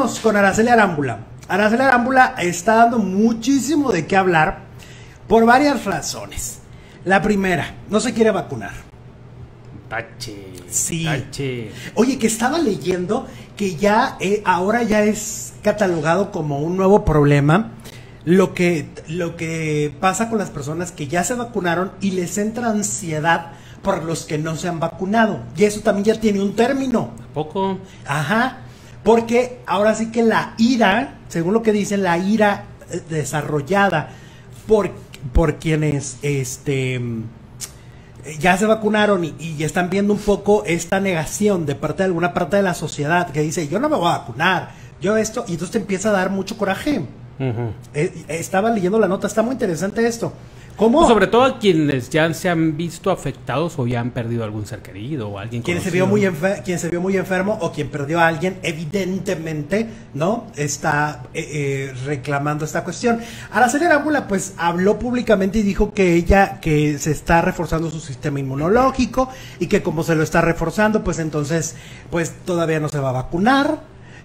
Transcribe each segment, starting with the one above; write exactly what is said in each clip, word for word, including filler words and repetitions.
vámonos con Araceli Arámbula. Araceli Arámbula está dando muchísimo de qué hablar por varias razones. La primera, no se quiere vacunar. Tache. Sí. Tache. Oye, que estaba leyendo que ya eh, ahora ya es catalogado como un nuevo problema lo que, lo que pasa con las personas que ya se vacunaron y les entra ansiedad por los que no se han vacunado. Y eso también ya tiene un término. ¿A poco? Ajá. Porque ahora sí que la ira, según lo que dicen, la ira eh, desarrollada por, por quienes este ya se vacunaron y, y están viendo un poco esta negación de parte de alguna parte de la sociedad que dice, yo no me voy a vacunar, yo esto, y entonces te empieza a dar mucho coraje. Uh-huh. eh, estaba leyendo la nota, está muy interesante esto. ¿Cómo? Pues sobre todo a quienes ya se han visto afectados o ya han perdido algún ser querido o alguien quien conocido. se vio muy enfer- quien se vio muy enfermo o quien perdió a alguien, evidentemente, ¿no? Está eh, eh, reclamando esta cuestión. Araceli Arámbula, pues, habló públicamente y dijo que ella, que se está reforzando su sistema inmunológico y que como se lo está reforzando, pues entonces, pues todavía no se va a vacunar.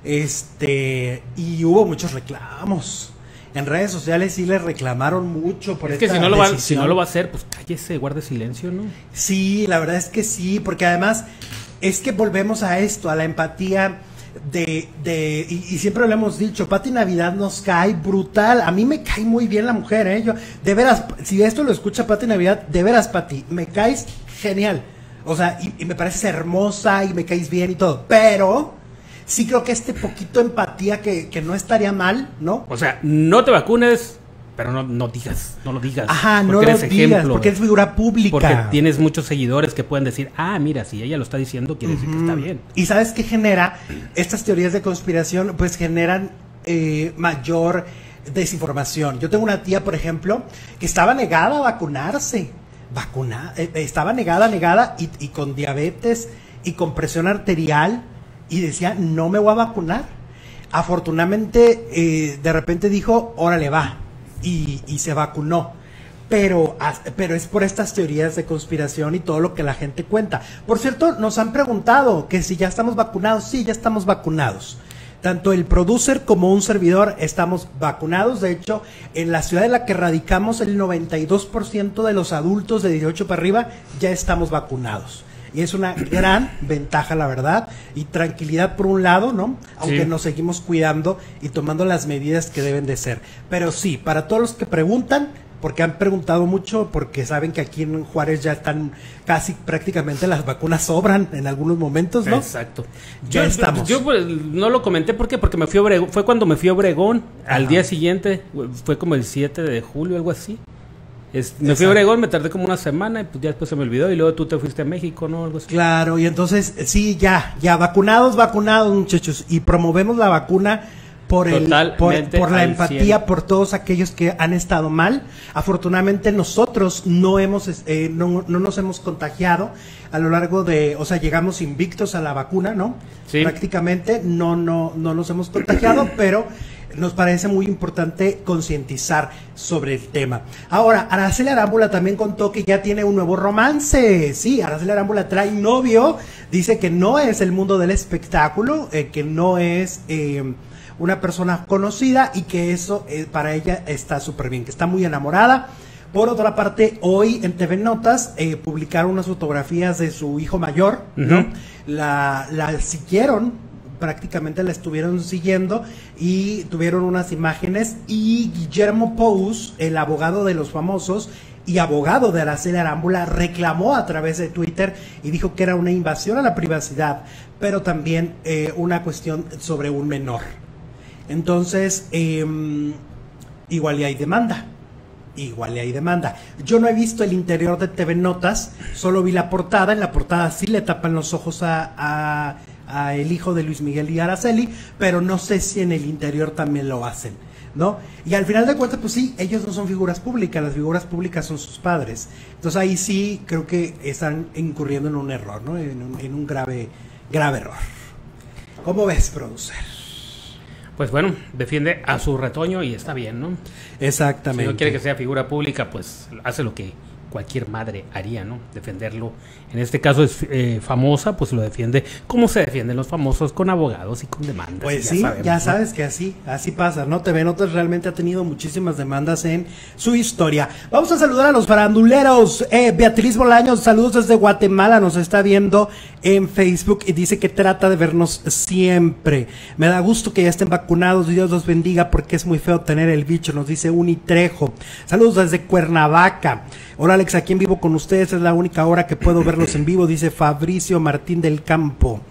Este, y hubo muchos reclamos. En redes sociales sí le reclamaron mucho por esta decisión. Es que si no, lo va, si no lo va a hacer, pues cállese, guarde silencio, ¿no? Sí, la verdad es que sí, porque además es que volvemos a esto, a la empatía de, de y, y siempre lo hemos dicho, Pati Navidad nos cae brutal. A mí me cae muy bien la mujer, ¿eh? Yo, de veras, si esto lo escucha Pati Navidad, de veras, Pati, me caes genial. O sea, y, y me pareces hermosa y me caes bien y todo, pero sí creo que este poquito de empatía que, que no estaría mal, ¿no? O sea, no te vacunes, pero no, no digas, no lo digas. Ajá, no lo digas, ejemplo, porque eres figura pública. Porque tienes muchos seguidores que pueden decir, ah, mira, si ella lo está diciendo, quiere decir uh-huh. que está bien. ¿Y sabes qué genera? Estas teorías de conspiración, pues generan eh, mayor desinformación. Yo tengo una tía, por ejemplo, que estaba negada a vacunarse. Vacunada, eh, estaba negada, negada, y, y con diabetes, y con presión arterial, y decía, no me voy a vacunar. Afortunadamente, eh, de repente dijo, órale, va, y, y se vacunó. Pero, pero es por estas teorías de conspiración y todo lo que la gente cuenta. Por cierto, nos han preguntado que si ya estamos vacunados. Sí, ya estamos vacunados. Tanto el producer como un servidor estamos vacunados. De hecho, en la ciudad en la que radicamos, el noventa y dos por ciento de los adultos de dieciocho para arriba ya estamos vacunados. Y es una gran ventaja, la verdad, y tranquilidad por un lado, ¿no? Aunque sí, nos seguimos cuidando y tomando las medidas que deben de ser. Pero sí, para todos los que preguntan, porque han preguntado mucho, porque saben que aquí en Juárez ya están casi prácticamente las vacunas sobran en algunos momentos, ¿no? Exacto. Ya yo, estamos. Yo, yo no lo comenté porque porque me fui a Obregón, fue cuando me fui a Obregón, ajá, al día siguiente, fue como el siete de julio, algo así. Es, me fui a Obregón, me tardé como una semana y pues ya después se me olvidó y luego tú te fuiste a México, ¿no? Algo así. Claro, y entonces, sí, ya, ya, vacunados, vacunados, muchachos, y promovemos la vacuna por el por, por la empatía cien. Por todos aquellos que han estado mal. Afortunadamente nosotros no hemos eh, no, no nos hemos contagiado a lo largo de, o sea, llegamos invictos a la vacuna, ¿no? Sí. Prácticamente no no no nos hemos contagiado, pero nos parece muy importante concientizar sobre el tema. Ahora, Araceli Arámbula también contó que ya tiene un nuevo romance. Sí, Araceli Arámbula trae novio, dice que no es el mundo del espectáculo, eh, que no es eh, una persona conocida y que eso eh, para ella está súper bien, que está muy enamorada. Por otra parte, hoy en T V Notas eh, publicaron unas fotografías de su hijo mayor, uh-huh. ¿no? La, la siguieron, prácticamente la estuvieron siguiendo y tuvieron unas imágenes, y Guillermo Pous, el abogado de los famosos y abogado de Araceli Arámbula, reclamó a través de Twitter y dijo que era una invasión a la privacidad, pero también eh, una cuestión sobre un menor. Entonces, eh, igual y hay demanda. Igual y hay demanda. Yo no he visto el interior de T V Notas, solo vi la portada. En la portada sí le tapan los ojos a, a, a el hijo de Luis Miguel y Araceli, pero no sé si en el interior también lo hacen, ¿no? Y al final de cuentas, pues sí, ellos no son figuras públicas, las figuras públicas son sus padres. Entonces ahí sí creo que están incurriendo en un error, ¿no? En un, en un grave, grave error. ¿Cómo ves, producer? Pues bueno, defiende a su retoño y está bien, ¿no? Exactamente. Si no quiere que sea figura pública, pues hace lo que cualquier madre haría, ¿no? Defenderlo. En este caso es eh, famosa, pues lo defiende. ¿Cómo se defienden los famosos? Con abogados y con demandas. Pues ya sí, sabemos, ya ¿no? sabes que así, así pasa, ¿no? T V Notas realmente ha tenido muchísimas demandas en su historia. Vamos a saludar a los faranduleros. Eh, Beatriz Bolaños, saludos desde Guatemala, nos está viendo en Facebook y dice que trata de vernos siempre. Me da gusto que ya estén vacunados, Dios los bendiga porque es muy feo tener el bicho, nos dice Uni Trejo. Saludos desde Cuernavaca. Hola Alex, aquí en vivo con ustedes, es la única hora que puedo verlos en vivo, dice Fabricio Martín del Campo.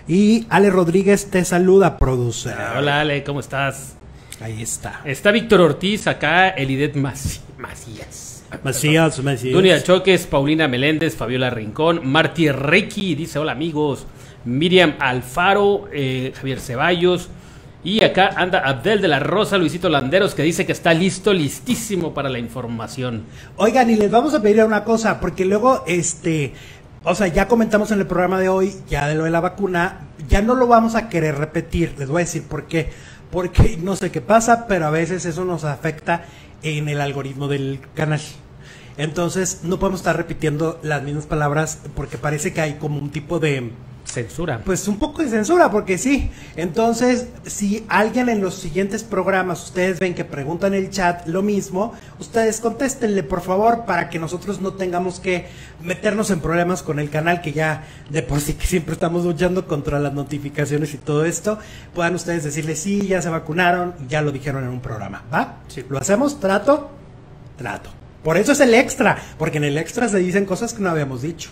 Y Ale Rodríguez te saluda, producer. Hola Ale, ¿cómo estás? Ahí está. Está Víctor Ortiz acá, Elidet Maci- Macías. Macías, Macías. Dunia Choques, Paulina Meléndez, Fabiola Rincón, Martí Reiki, dice hola amigos. Miriam Alfaro, eh, Javier Ceballos. Y acá anda Abdel de la Rosa, Luisito Landeros, que dice que está listo, listísimo para la información. Oigan, y les vamos a pedir una cosa, porque luego, este, o sea, ya comentamos en el programa de hoy, ya de lo de la vacuna, ya no lo vamos a querer repetir, les voy a decir por qué. Porque no sé qué pasa, pero a veces eso nos afecta en el algoritmo del canal. Entonces, no podemos estar repitiendo las mismas palabras, porque parece que hay como un tipo de... Censura. Pues un poco de censura, porque sí. Entonces, si alguien en los siguientes programas, ustedes ven que preguntan en el chat lo mismo, ustedes contéstenle, por favor, para que nosotros no tengamos que meternos en problemas con el canal, que ya de por sí que siempre estamos luchando contra las notificaciones y todo esto. Puedan ustedes decirle, sí, ya se vacunaron, ya lo dijeron en un programa, ¿va? Sí. ¿Lo hacemos? ¿Trato? Trato. Por eso es el extra, porque en el extra se dicen cosas que no habíamos dicho.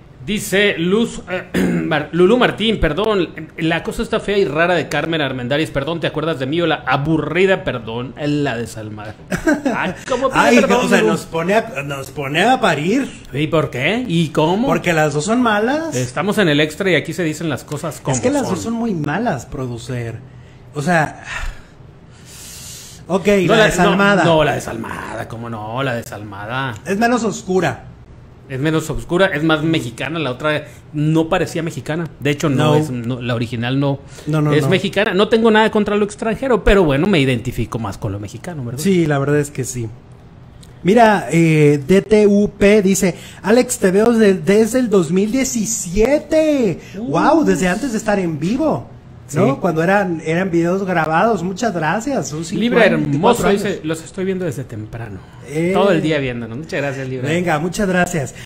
Dice Luz, eh, Mar, Lulú Martín, perdón, la cosa está fea y rara de Carmen Armendáriz, perdón, ¿te acuerdas de mí? O la aburrida, perdón, la desalmada. Ay, ¿cómo pide Ay, perdón, o sea, Lulú? nos pone, a, nos pone a parir. ¿Y por qué? ¿Y cómo? Porque las dos son malas. Estamos en el extra y aquí se dicen las cosas como Es que las son. dos son muy malas, producer. O sea... Ok, No, la, desalmada. No, no, la desalmada, ¿cómo no? La desalmada. Es menos oscura. Es menos oscura, es más mexicana. La otra no parecía mexicana. De hecho, no, No. es no, la original no, No, no, es no. mexicana. No tengo nada contra lo extranjero, pero bueno, me identifico más con lo mexicano, ¿verdad? Sí, la verdad es que sí. Mira, eh, D T U P dice, Alex, te veo de- desde el dos mil diecisiete. Uh. Wow, desde antes de estar en vivo. ¿No? Sí. Cuando eran eran videos grabados. Muchas gracias. Son Libra cincuenta, hermoso, veinticuatro años. dice, los estoy viendo desde temprano. Eh. Todo el día viéndonos. Muchas gracias, Libra. Venga, muchas gracias.